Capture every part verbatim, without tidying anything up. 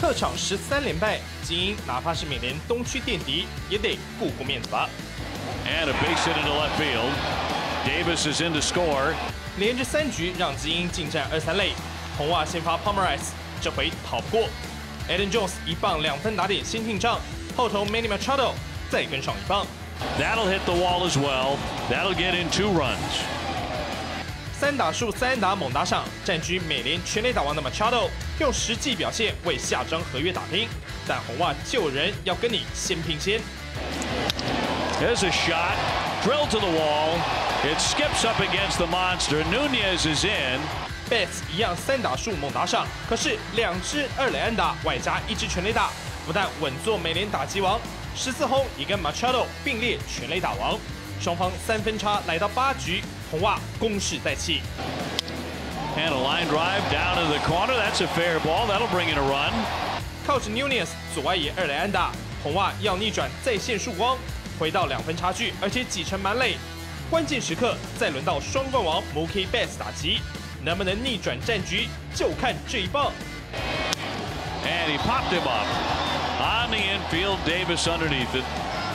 客场十三连败，精英哪怕是美联东区垫底，也得顾顾面子吧。 And a base hit into left field. Davis is in to score. 连着三局让精英进占二三垒，红袜先发 Pomeroy， 这回跑不过。Eden Jones 一棒两分打点先进账，后头 Manny Machado 再跟上一棒。 That'll hit the wall as well. That'll get in two runs. 三打数三安打猛打赏，占据美联全垒打王的 Machado 用实际表现为下张合约打拼，但红袜救人要跟你先拼先。 There's a shot, drilled to the wall. It skips up against the monster. Nunez is in. Betts 一样三打数猛打赏，可是两支二垒安打外加一支全垒打，不但稳坐美联打击王，十四轰也跟 Machado 并列全垒打王。双方三分差来到八局，红袜攻势再起。 And a line drive down to the corner. That's a fair ball. That'll bring in a run. 靠着 Nunez 左外野二垒安打，红袜要逆转再现曙光，回到两分差距，而且几成满垒。关键时刻再轮到双冠王 Mookie Betts 打击，能不能逆转战局，就看这一棒。 And he popped him up on the infield. Davis underneath it.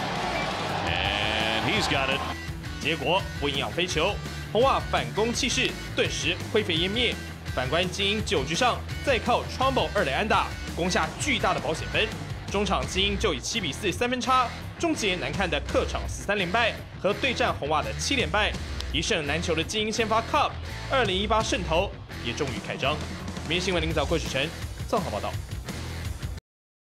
He's got it. 结果不营养飞球，红袜反攻气势顿时灰飞烟灭。反观精英九局上，再靠 Trumbo 二垒安打攻下巨大的保险分，中场精英就以七比四三分差终结难看的客场十三连败和对战红袜的七连败。一胜难求的精英先发 Cup 二零一八胜投也终于开张。明日新闻零早郭许晨综合报道。